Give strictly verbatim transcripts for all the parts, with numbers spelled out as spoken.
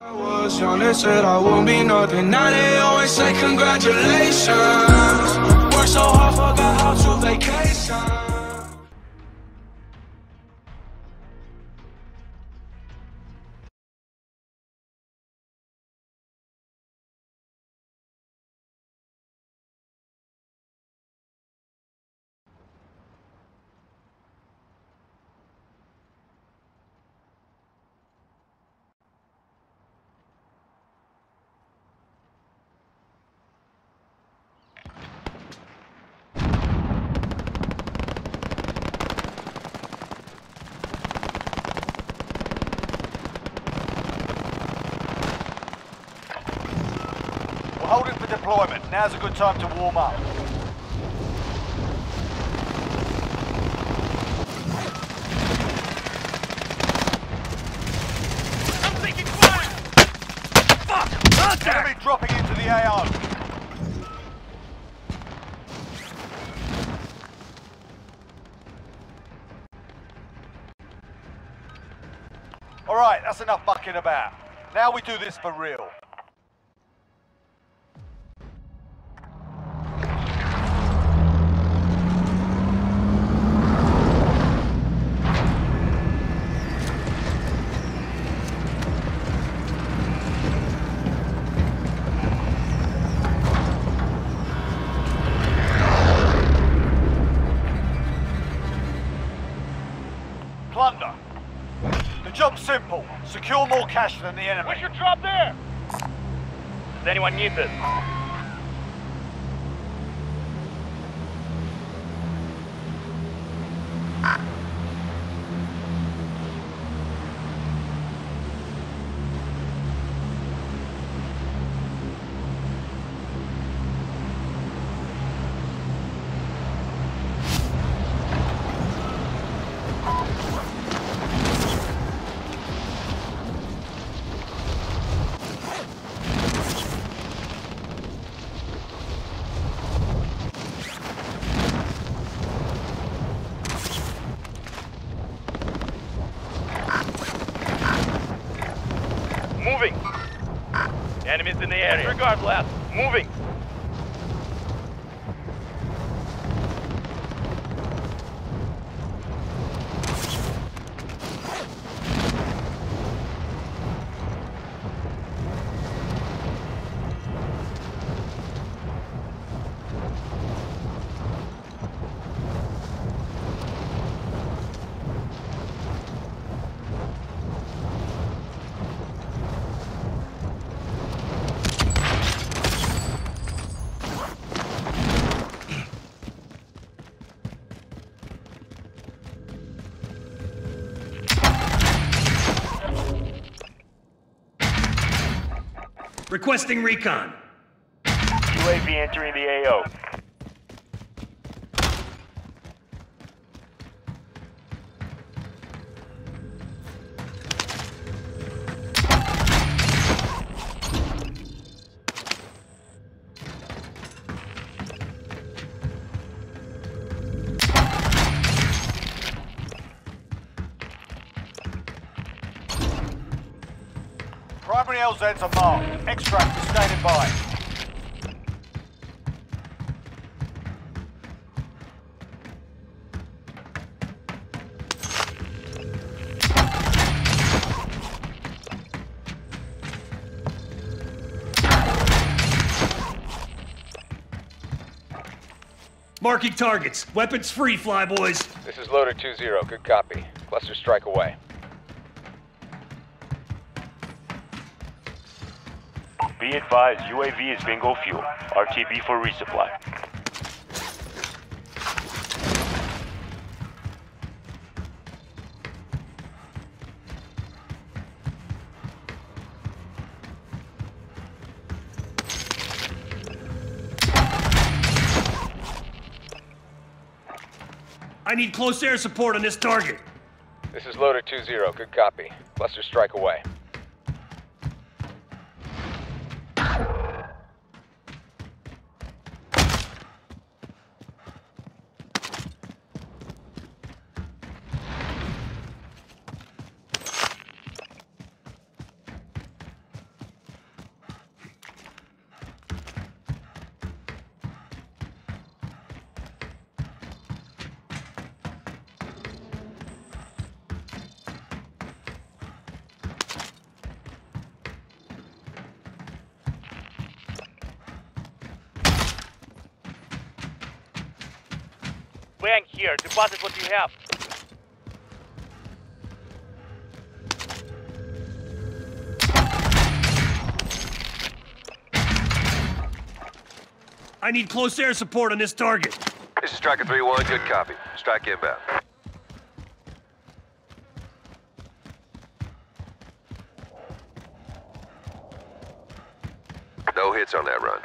I was young, they said I won't be nothing. Now they always say congratulations. Worked so hard, forgot how to vacation. We're holding for deployment. Now's a good time to warm up. I'm taking fire! Fuck! Contact! Enemy dropping into the A O. Alright, that's enough mucking about. Now we do this for real. Plunder. The job's simple. Secure more cash than the enemy. We should drop there! Does anyone need this? Moving! Enemies in the area. Disregard blast. Moving! Requesting recon. U A V entering the A O. Primary L Zs are marked. Extract is standing by. Marking targets. Weapons free, flyboys. This is Loader two zero. Good copy. Cluster strike away. Be advised, U A V is bingo fuel. R T B for resupply. I need close air support on this target. This is Loader two zero. Good copy. Cluster strike away. Bang here. Deposit what you have. I need close air support on this target. This is Striker three one, good copy. Strike inbound. No hits on that run.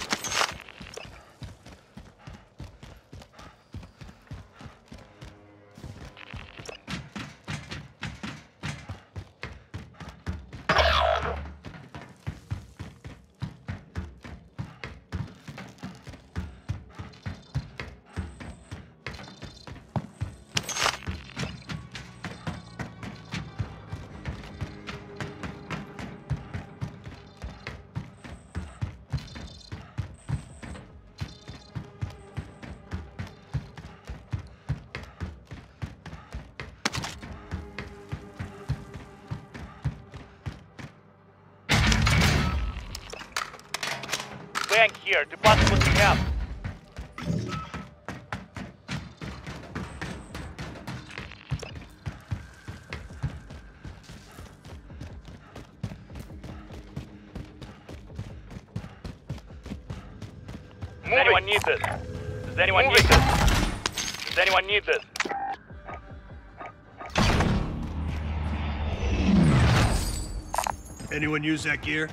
Bang here. Deposit what you have. Does anyone need this? Does anyone need this? Does anyone need this? Anyone use that gear?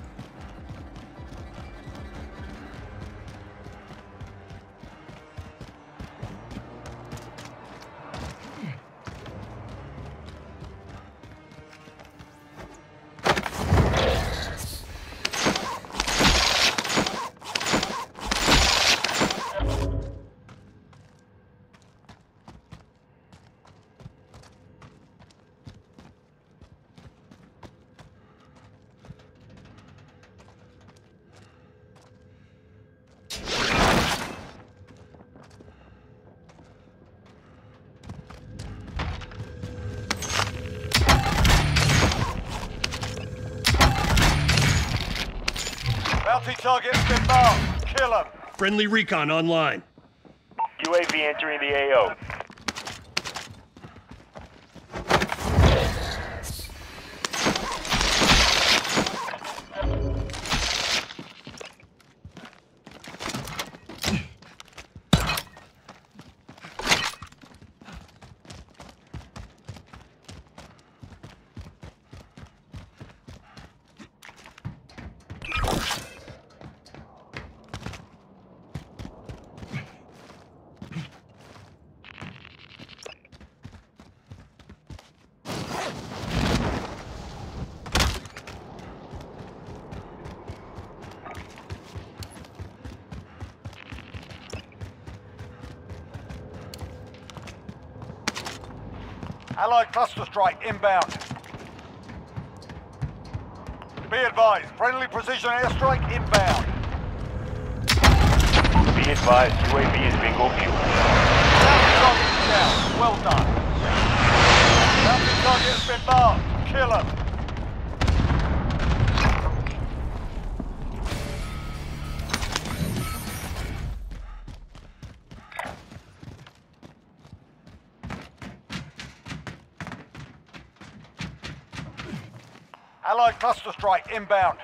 Bounty target's been marked. Kill him. Friendly recon online. U A V entering the A O. Allied cluster strike inbound. Be advised, friendly precision airstrike inbound. Be advised, U A V is bingo fuel. Bounty target down. Well done. Bounty target has been marked. Kill him. Allied cluster strike inbound.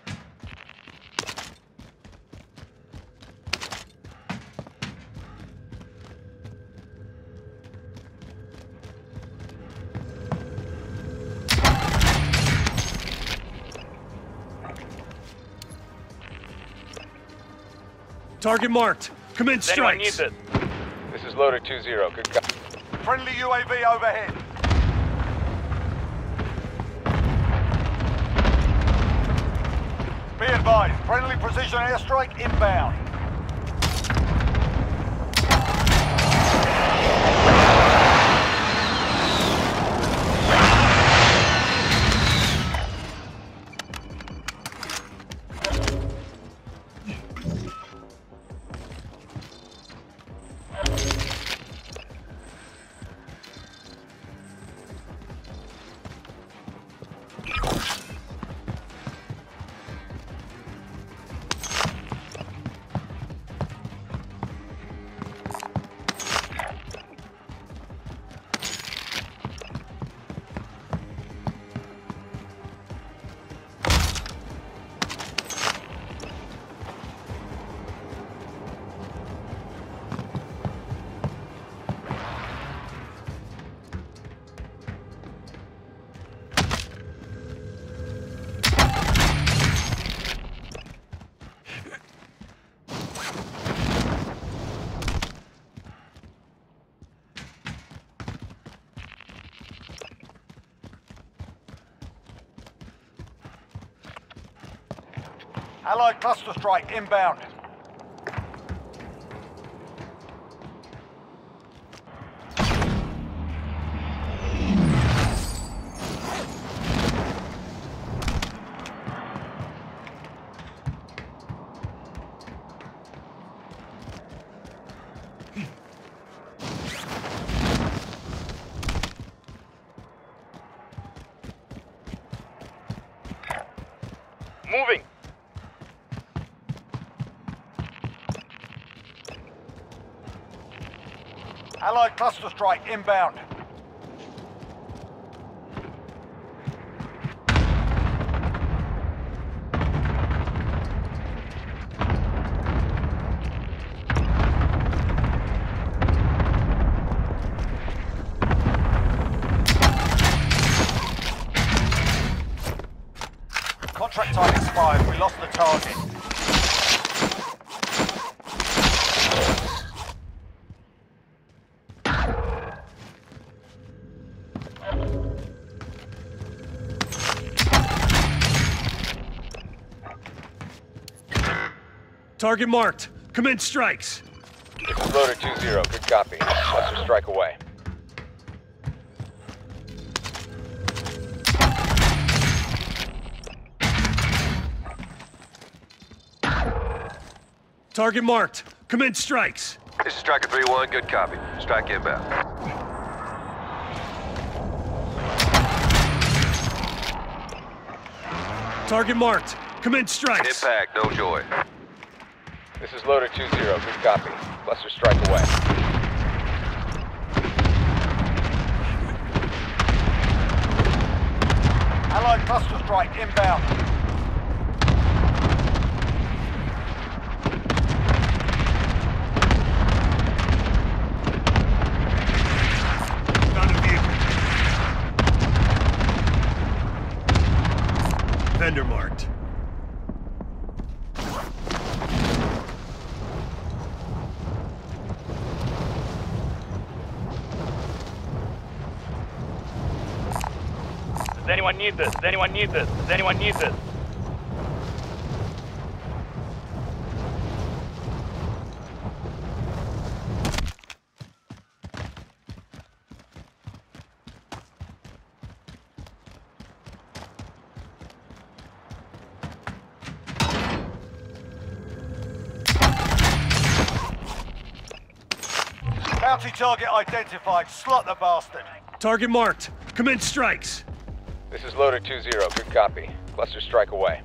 Target marked. Commence Does anyone need strikes. this? This is Loader two zero, good copy. Friendly U A V overhead. Be advised, friendly precision airstrike inbound. Allied cluster strike inbound. Moving! Allied cluster strike inbound. Contract time expired. We lost the target. Target marked. Commence strikes. This is Loader two zero. Good copy. Cluster strike away. Target marked. Commence strikes. This is Striker three one, good copy. Strike inbound. Target marked. Commence strikes. Impact, no joy. This is Loader two zero. Good copy. Cluster strike away. Allied cluster strike inbound. Found a vehicle. Vendor marked. Does anyone need this? Does anyone need this? Does anyone need this? Bounty target identified. Slot the bastard. Target marked. Commence strikes. This is Loader two zero. Good copy. Cluster strike away.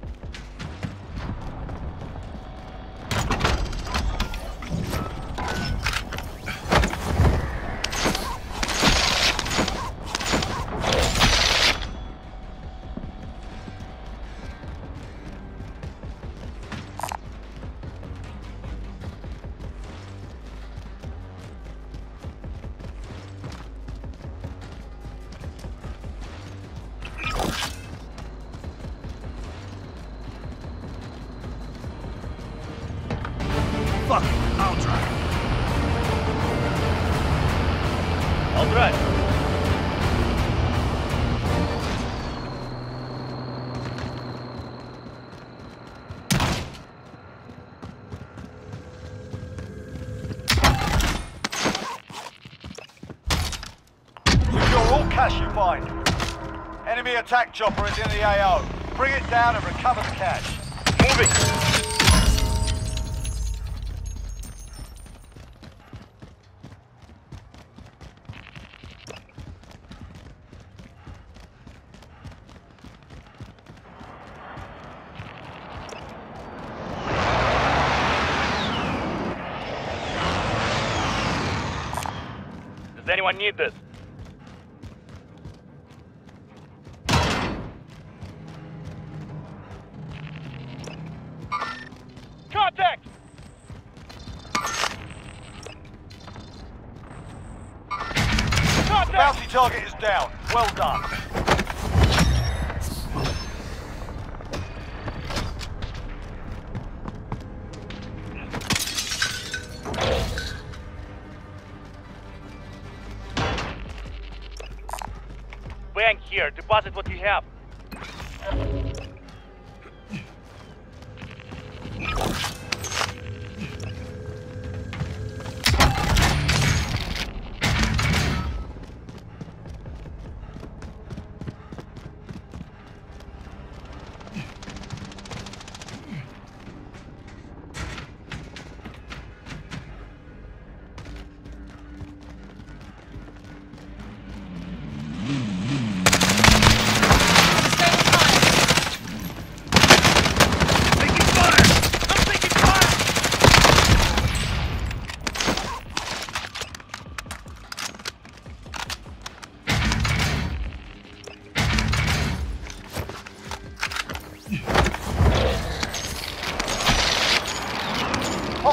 Fuck it. I'll drive. All right. Secure all cash you find. Enemy attack chopper is in the A O. Bring it down and recover the cash. Moving! Does anyone need this? Contact! Contact! Bounty target is down. Well done. Bank here. Deposit what you have.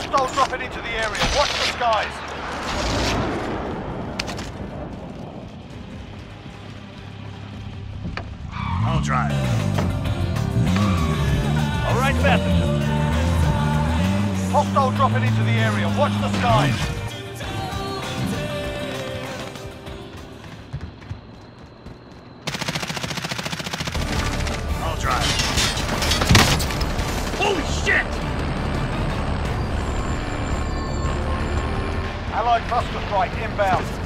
Hostile dropping into the area. Watch the skies. I'll drive. All right, passengers. Hostile dropping into the area. Watch the skies. I'll drive. Holy shit! Allied cluster strike inbound.